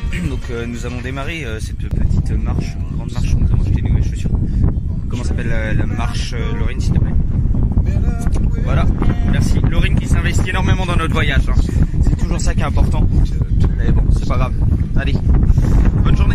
Donc nous allons démarrer cette petite marche, grande marche. Nous avons acheté des nouvelles chaussures. Comment s'appelle la marche, Laurine, s'il te plaît? Voilà, merci. Laurine qui s'investit énormément dans notre voyage. Hein. C'est toujours ça qui est important. Mais bon, c'est pas grave. Allez, bonne journée.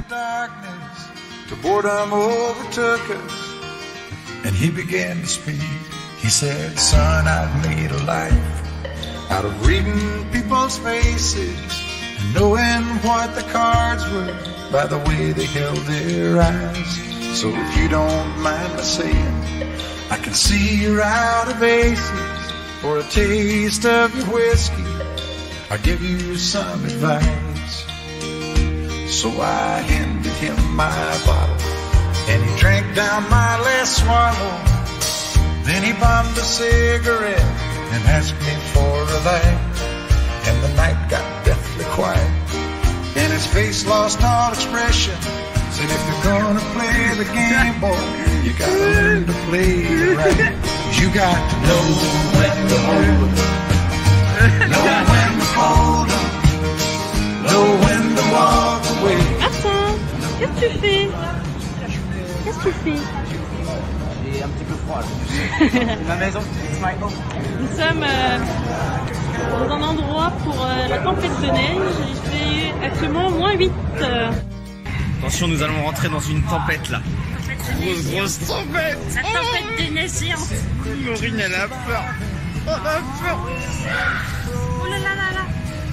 Boredom overtook us, and he began to speak. He said, son, I've made a life out of reading people's faces and knowing what the cards were by the way they held their eyes. So if you don't mind my saying, I can see you're out of aces. For a taste of your whiskey, I'll give you some advice. So I handed him my bottle, and he drank down my last swallow. Then he bummed a cigarette and asked me for a light. And the night got deathly quiet, and his face lost all expression. Said, if you're gonna play the game, boy, you gotta learn to play it right. You got to know when to hold 'em, know when to fold 'em, know when to walk away. Attends, qu'est-ce que tu fais? Qu'est-ce que tu fais? J'ai un petit peu froid. Ma maison, it's my home. Nous sommes dans un endroit pour la tempête de neige. Il fait actuellement -8. Attention, nous allons rentrer dans une tempête là. Grosse tempête. La tempête de neige géante. Laurine, elle a peur. Oh, elle a peur. Oh là là là là.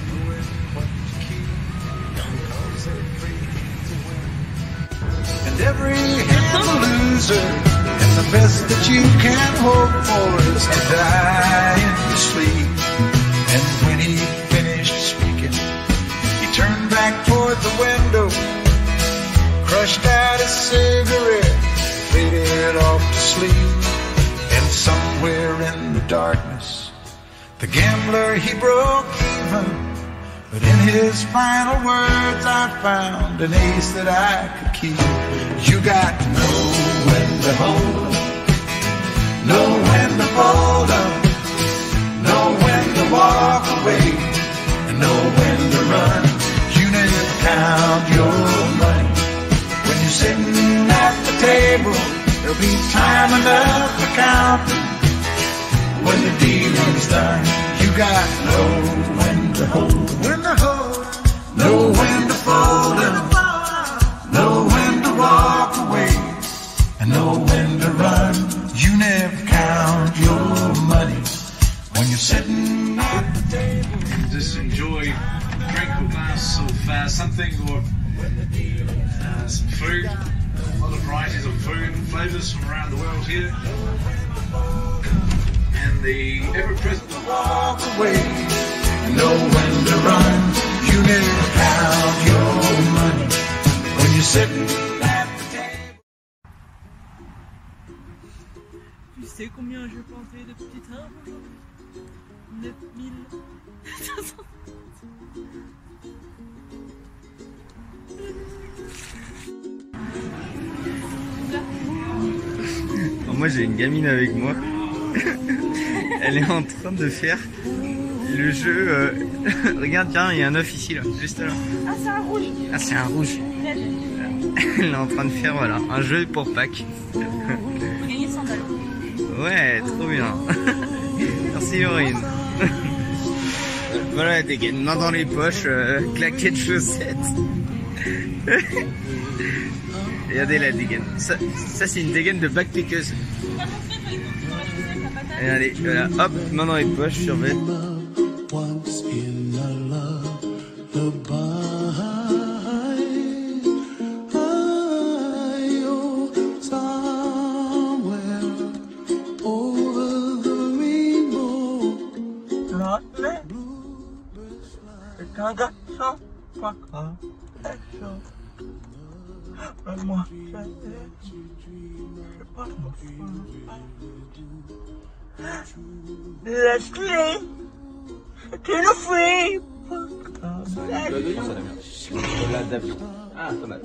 And every him's a loser, and the best that you can hope for is to die in your sleep. And when he finished speaking, he turned back toward the window, crushed out his cigarette, faded off to sleep. And somewhere in the darkness, the gambler, he broke even. But in his final words, I found an ace that I could keep. You got to know when to hold 'em, know when to fold 'em, know when to walk away, and know when to run. You never count your money. When you're sitting at the table, there'll be time enough for counting. When the dealing's done, you got to know when to hold 'em, when to hold 'em, know when to fold 'em, know when to walk away, and know when to run. You never count your money when you're sitting at the table. Just enjoy a drink or glass of something, or some food. A lot of varieties of food and flavours from around the world here. And the ever-present Walk away, and know when to run. You never count your money when you're sitting at the table. Tu sais combien je plantais de petits arbres aujourd'hui? 9500. Moi j'ai une gamine avec moi. Elle est en train de faire le jeu. Regarde, tiens, il y a un œuf ici, là, juste là. Ah, c'est un rouge. Ah, c'est un rouge. Elle est en train de faire, voilà, un jeu pour Pâques. On peut gagner 100 balles. Ouais, trop bien. Merci Laurine. Voilà la dégaine, main dans les poches, claquettes de chaussettes. Regardez la dégaine. Ça c'est une dégaine de backpackeuse. Et allez, voilà, hop, main dans les poches, survêt. Once in a lullaby, somewhere over the rainbow. Un garçon, pas grave, mais moi, je pas mon Leslie, tu le fais pas grave. Ah, tomate.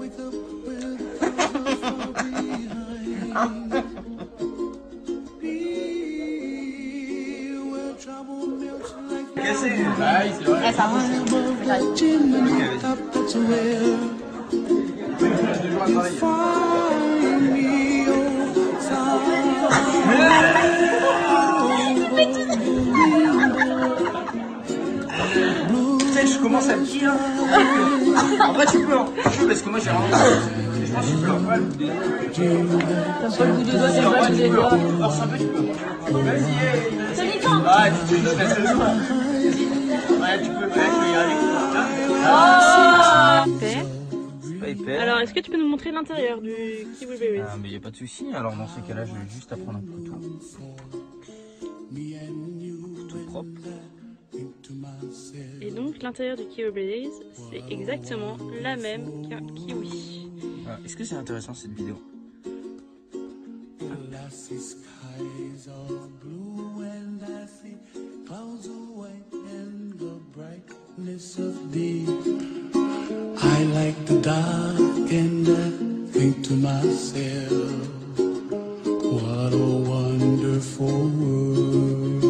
Qu'est-ce que c'est? Je commence à me dire. En vrai, tu peux, hein. Parce que moi j'ai vraiment. Je pense que tu peux. T'as pas le coup de doigt, c'est pas le coup de doigt. Force un peu, tu peux. Vas-y, Ça dépend. ouais, tu peux y aller. Alors, est-ce que tu peux nous montrer l'intérieur du Kiwi Berries? Ah, mais y a pas de souci. Alors dans ces cas-là, je vais juste à prendre un couteau. Couteau propre. Et donc, l'intérieur du Kiwi Berries, c'est exactement la même qu'un kiwi. Ah, est-ce que c'est intéressant cette vidéo? I like the dark and I think to myself, what a wonderful world.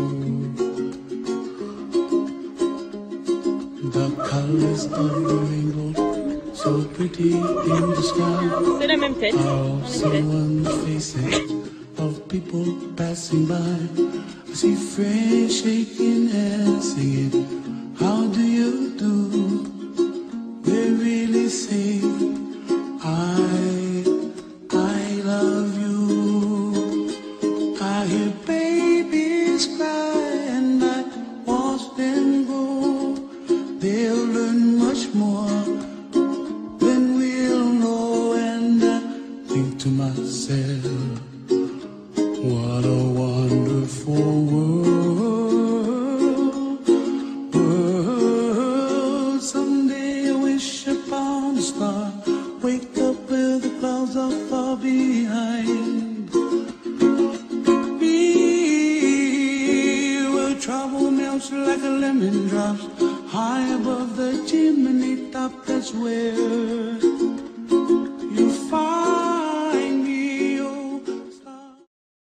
The colors of the rainbow, so pretty in the sky, C'est la même tête, are en also effet. on the faces of people passing by. I see friends shaking hands, singing, how do you do? They really say, I love you. I hear babies cry and I watch them grow. They'll learn much more than we'll know. And I think to myself, what a wonderful world. Someday I wish upon a star, wake up where the clouds are far behind me, where trouble melts like a lemon drops high above the chimney top. That's where you find me, oh star.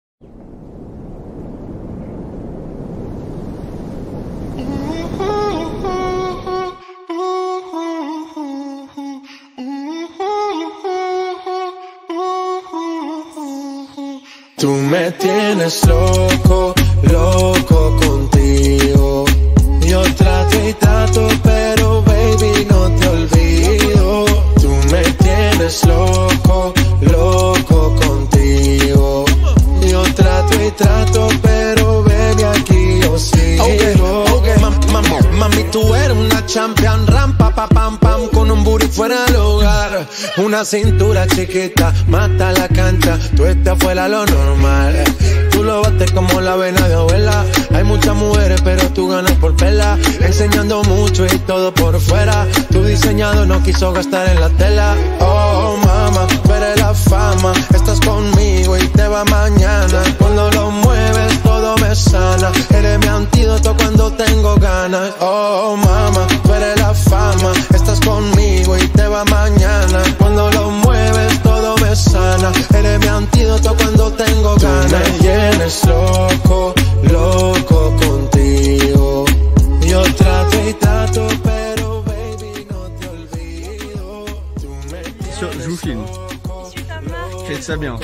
Tú me tienes loco, loco contigo. Yo trato y trato, pero baby no te olvido. Tú me tienes loco, loco contigo. Yo trato y trato, pero baby aquí yo sigo. Mami, tú eres una champion, rampa, pa, pam, pam, con un booty fuera del hogar. Una cintura chiquita, mata la cancha, tú estás fuera lo normal. Tú lo bates como la vena de abuela. Hay muchas mujeres, pero tú ganas por pela. Enseñando mucho y todo por fuera. Tu diseñado no quiso gastar en la tela. Oh, mama, tú eres la fama. Estás conmigo y te va mañana. Cuando lo mueves todo me sana. Eres mi antídoto cuando tengo ganas. Oh, mama, tú eres la fama. Estás conmigo y te va mañana. Cuando lo mueves todo me sana. Eres mi antídoto cuando tengo ganas. Tú me tienes loco, loco contigo. Yo trato y trato, pero baby no te olvido. Tú me Je vous filme. Suis ta marque. Faites ça bien.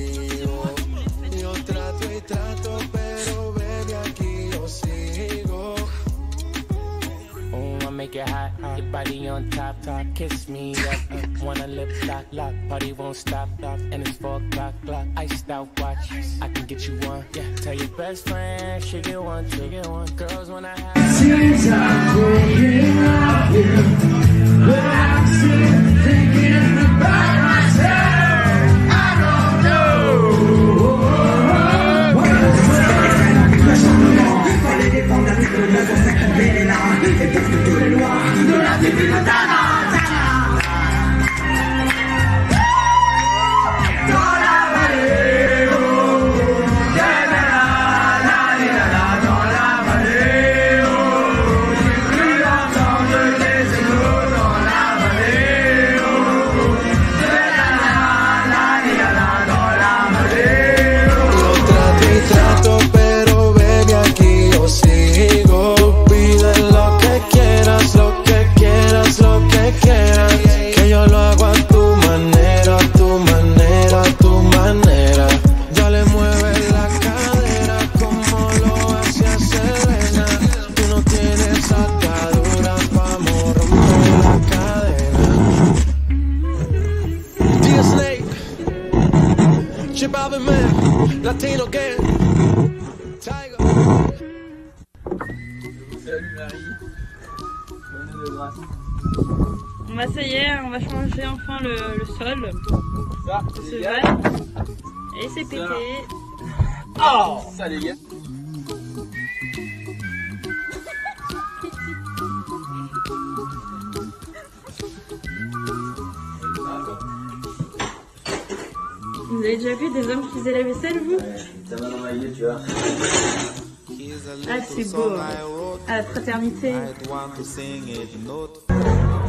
Yo trato y trato, pero baby aquí yo sigo. Oh, I make it hot, your body on top, top, kiss me up, wanna lip lock, lock, party won't stop, and it's 4 o'clock, iced out watch, I can get you one, yeah, tell your best friend, she get one, girls when I have. Since I'm thinking of you, but I'm still thinking about myself. I don't know what to say. Fallait défendre la vie de la consacrer les larmes et casser tous les lois de la divine Tana. Dans la vallée, oh, dans la vallée, oh, j'ai cru entendre des échos dans la vallée, oh, dans la vallée, oh. Yo trato y trato, pero baby aquí yo sigo. Pide lo Latino gang. Tiger. Salut Marie. Bonne de grâce. Bah ça y est, on va changer enfin le sol. Ça, Ce les gars. verre. Et c'est pété. Oh, ça les gars. Vous avez déjà vu des hommes qui faisaient la vaisselle, vous? Ta main dans ma gueule, tu vois. Ah, c'est beau. À la fraternité.